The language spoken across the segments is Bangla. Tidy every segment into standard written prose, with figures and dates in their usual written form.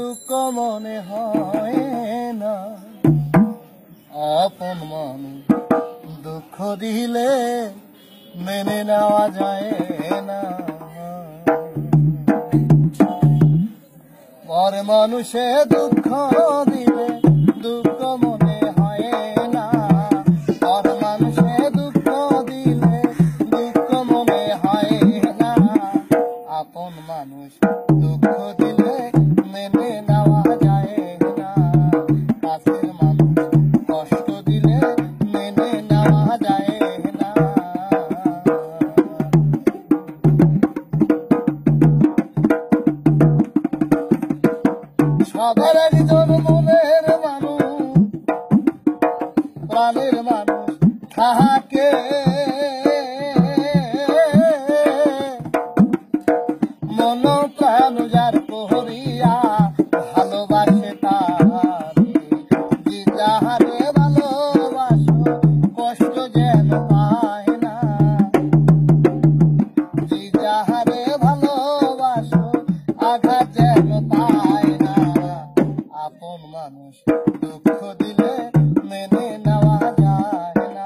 দুঃখ মনে হয় না। আপন মানুষ দুঃখ দিলে মেনে নেওয়া যায় না। পর মানুষে দুঃখ দিলে দুঃখ মনে হয় না। পর মানুষে দুঃখ দিলে দুঃখ মনে হয় না। আপন মানুষ দুঃখ দিলে মেনে নেওয়া যায় না। কাছের মানুষ কষ্ট দিলে মেনে নেওয়া যায় না। সবার একজন মনের মানুষ, প্রাণের মানুষ থাকে। মন প্রাণ যার করিয়া ভালোবাসে তারে, যে যাহারে ভালোবাসো কষ্ট যেন পায় না। যে যাহারে ভালোবাসো আঘাত যেন পায় না। আপন মানুষ দুঃখ দিলে মেনে নেওয়া যায় না।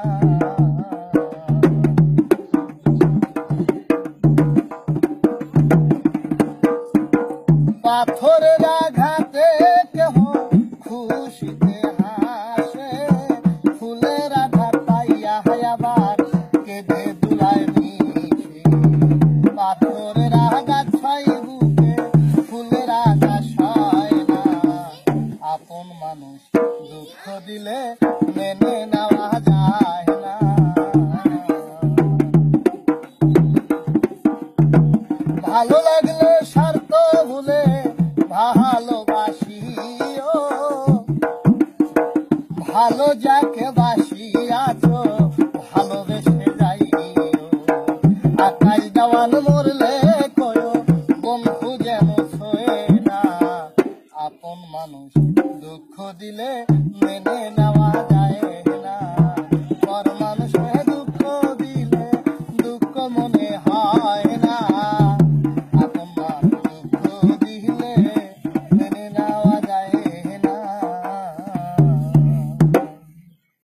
পাথরের আঘাতে কেহ খুশিতে হাসে, ফুলের আঘাত পাইয়া আবার কেঁদে দুলায় মিশে। পাথরের আঘাত ছয় বুকে, ফুলের আঘাত সয় না। আপন মানুষ দুঃখ দিলে মেনে নেওয়া যায় না। ভালো লাগলে স্বার্থ ভুলে ভালোবাসিও, ভালো যাকে বাসিয়াছ ভালোবেসে যাইও। আকাশ দেওয়ান মরলে কয়ো বন্ধু যেন ছয় না। আপন মানুষ দুঃখ দিলে মেনে নেওয়া যায়